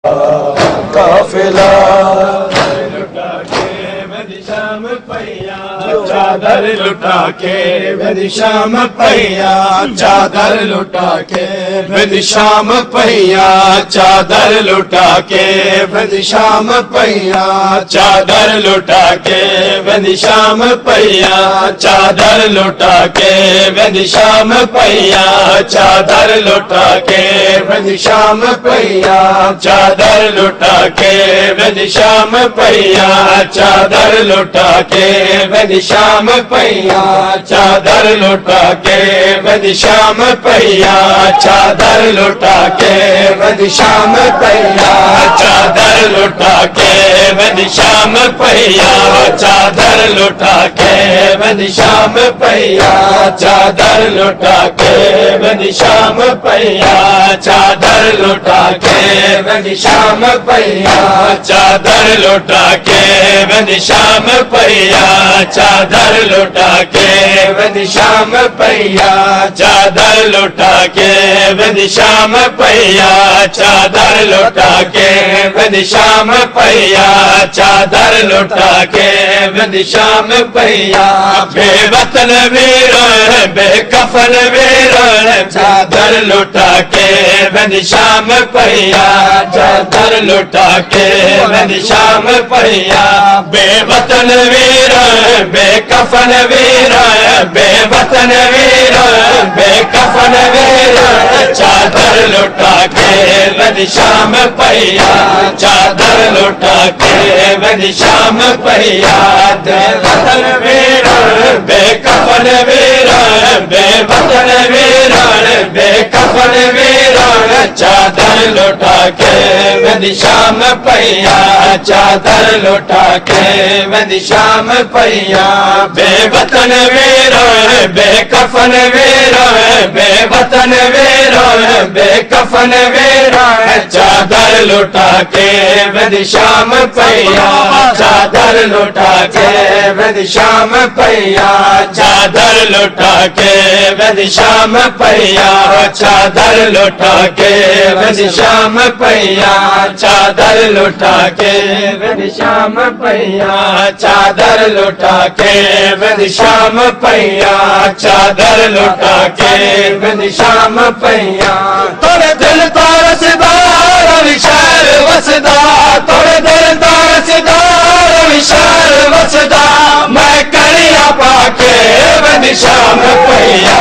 काफिला चादर लुटा के बदिशाम पहिया, चादर लुटा के बदिशाम पहिया, चादर लुटा के बदिशाम पहिया, चादर लुटा के बदिशाम पहिया, चादर लुटा के बदिशाम पहिया, चादर लुटा के बदिशाम पहिया, चादर लुटा के बदिशाम पहिया, चादर लुटा के बदिशाम पहिया, चादर लुटा के बदिशाम पहिया, चादर लुटा के बदिशाम पहिया, चादर लुटा के बदिशाम पहिया, चादर लुटा के बदिशाम पहिया, चादर लुटा के बदिशाम पहिया, चादर लुटा के बदिशाम पहिया, चादर लुटा के बदिशाम पहिया, चादर लुटा के बदिशाम पहिया, चादर लुटा के बदिशाम पहिया, चादर लुटा के बदिशाम पहिया, चादर लुटा के बदिशाम पहिया, बेवतन वीरण बेकफन वीरण, चादर लुटा के बदिशाम पहिया, चादर लुटा के बदिशाम पहिया, बेवतन वीरण बेकफन वीरण, बेवतन वीरण बेकफन वीरण, चादर लुटा के बदिशाम पहिया, चादर लुटा के बदिशाम पहिया, बेवतन वीरण बेकफन वीरण, बेवतन वीरण बेकफन वीरण, चादर लुटा के बदिशाम पहिया, चादर लुटा के बदिशाम पहिया, बेवतन वीरण बेकफन वीरण, बेवतन वीरण बेकफन वीरण, चादर लुटा के बदिशाम पहिया, चादर लुटा के बदिशाम पहिया, चादर लुटा के बदिशाम पहिया, चादर लुटा के बदिशाम पहिया, चादर लुटा के बदिशाम पहिया, चादर लुटा के बदिशाम पहिया, चादर लुटा के बदिशाम पहिया, तोरे दिल तारसदार विशाल वसदा, तोरे दिल तारसदार विशाल वसदा, मैं करिया पाके बदिशाम पहिया,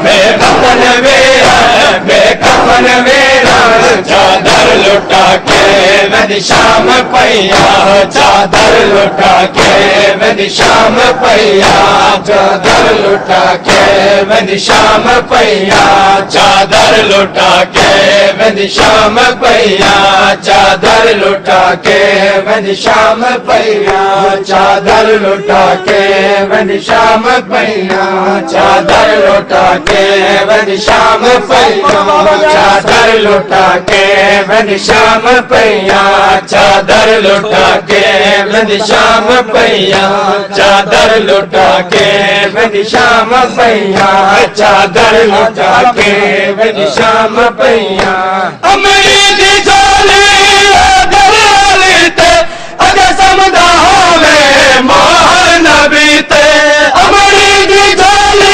बेवतन वीरण बेकफन वीरण, चादर लुटा के बदिशाम पहिया, चादर लुटा के बदिशाम पहिया, चादर लुटा के बदिशाम पहिया, चादर लुटा के बदिशाम पहिया, चादर लुटा के बदिशाम पहिया, चादर लुटा के बदिशाम पहिया, चादर लुटा के बदिशाम पहिया, चादर लुटा के बदिशाम पहिया, चादर लुटा के बदिशाम पहिया, चादर लुटा के बदिशाम पहिया, चादर लुटा के बदिशाम पहिया, अमरीकी चोली दलाली ते अगर समदा होवे मोहर नबी ते, अमरीकी चोली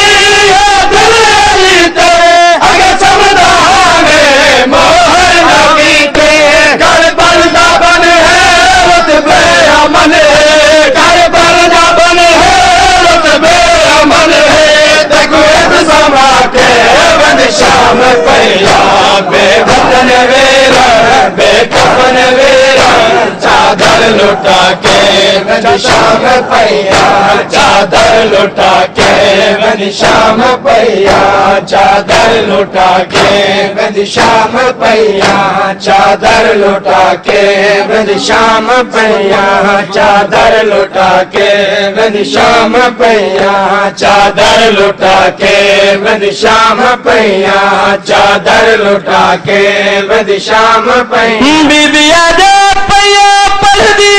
दलाली ते अगर समदा होवे मोहर नबी ते, कर बंदा बन है रुतबे अमन है, कर बंदा बन है रुतबे अमन है, देखो समा के बदिशाम पहिया, बेवतन वीरण बेकफन वीरण, चादर लुटा के बदिशाम पहिया, चादर लुटा के बदिशाम पहिया, चादर लुटा के बदिशाम पहिया, चादर लुटा के बदिशाम पहिया, चादर लुटा के बदिशाम पहिया, चादर लुटा के बदिशाम पहिया, चादर लुटा के बदिशाम पहिया, बीबिया दे पहिया पलदी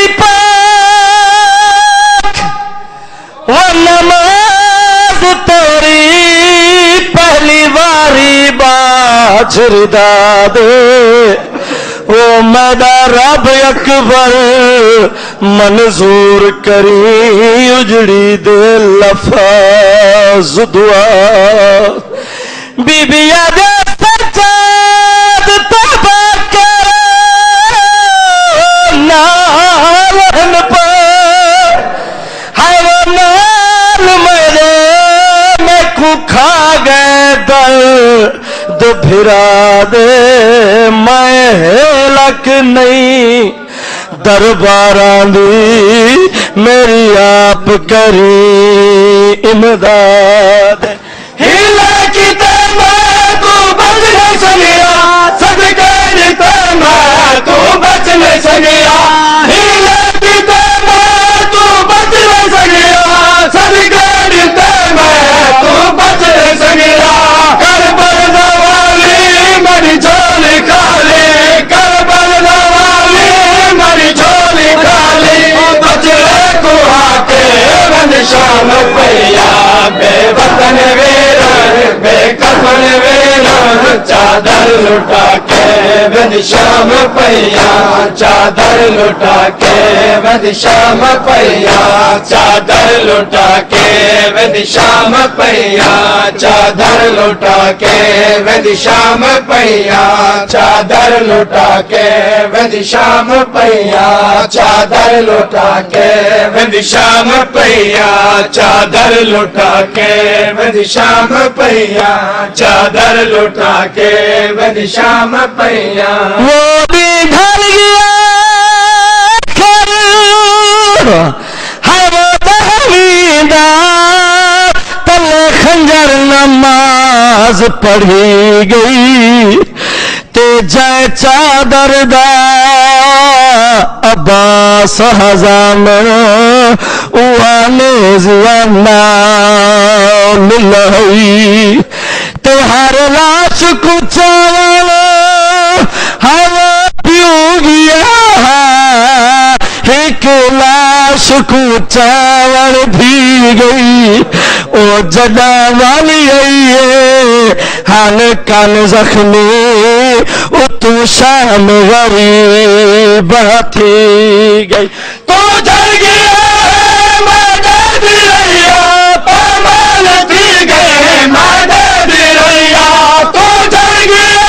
पाक, वो नमाज तोरी पहली बारी बाछरदा दे, ओ मैदा रब अकबर मंजूर करी उजड़ी दे लफाज दुआ बीबिया दे सजाद तबा कर नालन पर नाल मेरे मैं को खा गए दर्द फिरा दे मैं लक नहीं दरबारा दी मेरी आप करी इमदाद हिला की तू बच नहीं सकिया सदका तू बच नहीं सकिया हिला की तू बच नहीं सकिया सदका तू बच नहीं सकिया करबल वाली मेरी झोली खाली करबल वाली मेरी झोली खाली बचले को आके शाम पैया बेवतन वीरन बेकफन वीरन चादर लुटा के शाम पैया चादर लुटा के शाम पैया चादर लुटा के शाम पैया चादर लुटा के शाम पैया चादर लुटा के शाम पैया चादर लुटा के शाम पैया चादर लुटा के शाम पैया चादर लुटा के शाम पैया वो भी ढल गया है वो दहवीदा तले खंजर नमाज पढ़ी गई ते जाए चादर दा अब्बास हजाम उहाने जियाना मिलई ते हर लाश को चावल हर पियो गया एक लाश को चावल भी गई ओ जदा वाली हाल कान जख्मी ओ तू शाम गरीब थी गई तो जल गया मदद रैया पामाल थी गए मदद रैया तो जल गया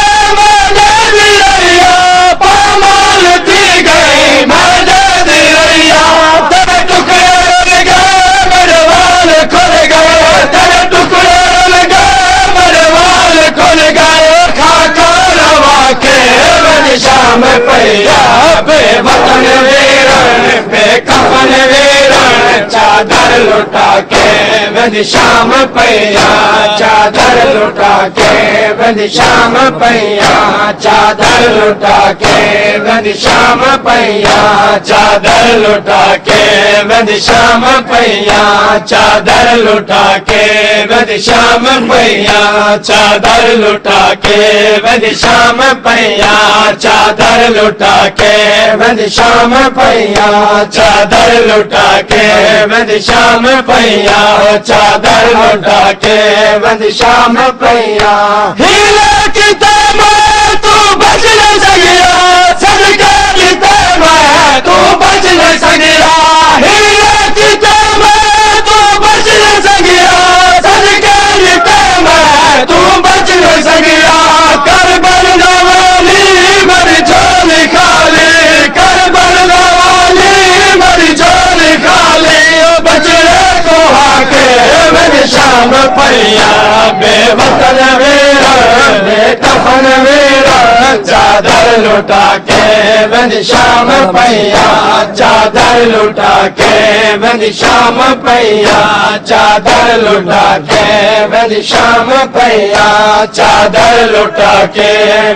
मदद रैया पामाल थी गए मदद रैया तेरे टुकड़े लगा मेरे वाल खुल गए तेरे टुकड़े लगा मेरे वाल खुल गए खाका रवा के शाम पैया बेवतन वीरन बेकफन वीरन चादर लुटा के शाम पैया चादर लुटा के शाम पैया चादर लुटा के शाम पैया चादर लुटा के शाम पैया चादर लुटा के शाम पैया चादर लुटा के शाम पैया चादर लुटा के शाम पैया चादर लुटा के शाम पैया चादर लुटा के शाम पैया हीला की तू बच नहीं सकिया सदका की तू बच नहीं सकिया हीला की तू बच नहीं सकिया सदका की तू बच नहीं सकिया करबल वाली मेरी झोली खाली करबल वाली मेरी झोली खाली बचले को आके शाम पैया बेवतन वीरन बेकफन वीरन चादर लुटा के शाम पैया चादर लुटा के शाम पैया चादर लुटा के शाम पैया चादर लुटा के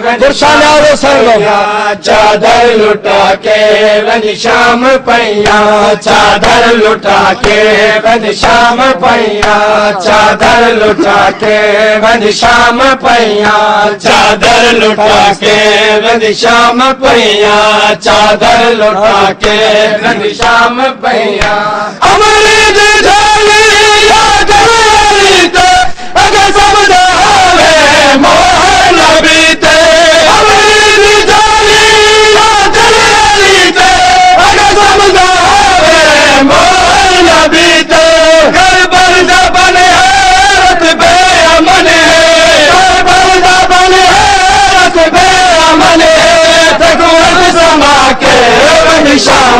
चादर लुटा के शाम पैया चादर लुटा के शाम पैया चादर लुटा के शाम पैया चादर लुटा के शाम पैया चादर लुटा के शाम पैया अमृत झाली याद अगर सब मोहन बीते अमृत झाली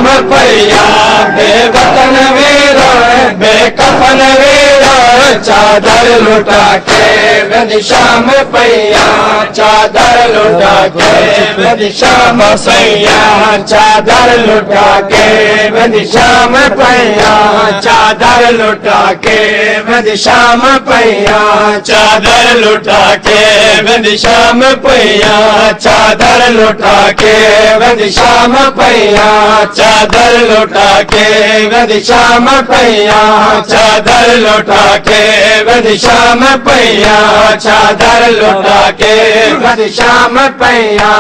शाम पैया बेवतन वीर बेकफन वीर चादर लुटा के बंदी शाम पैया चादर लुटा के बंदी शाम पैया चादर लुटा के बंदी शाम पैया चादर लुटा के बंदी शाम पैया चादर लुटा के बंदी शाम पैया चादर लुटा के बंदी शाम पैया चादर लुटा के बंदी शाम पैया चादर लुटा के बंदी शाम पैया चादर लुटा के बंदी शाम पैया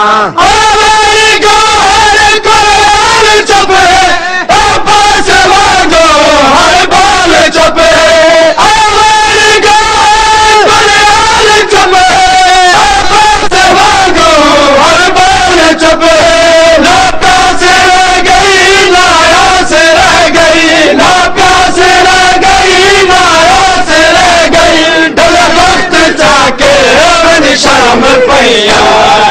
चपे पास मांगो हर बाल चपे चपे पास मांगो हर बाल चपे ना प्यास रह गई ना आस रह गई ना प्यास रह गई ना आस रह गई ढल वक्त जाके बंदी शाम पैया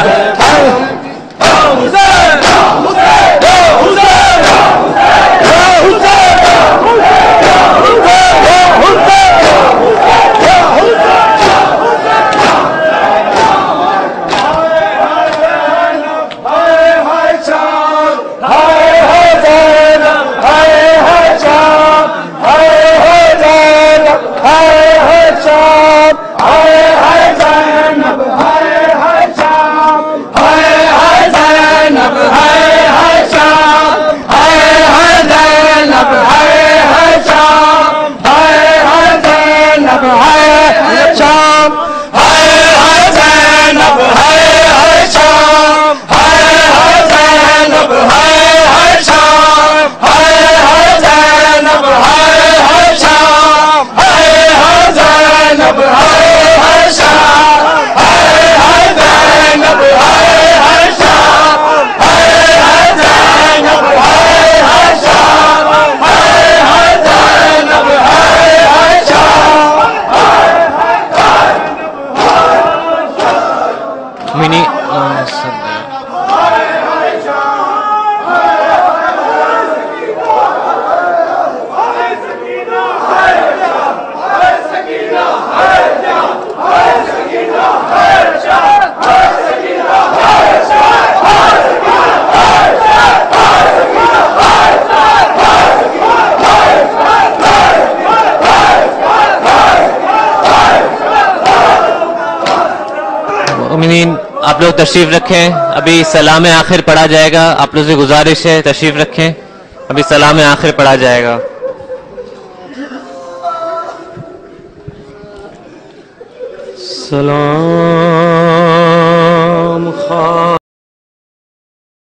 आप लोग तशरीफ रखें, अभी सलाम आखिर पढ़ा जाएगा। आप लोग से गुजारिश है तशरीफ रखें, अभी सलाम आखिर पढ़ा जाएगा। सलाम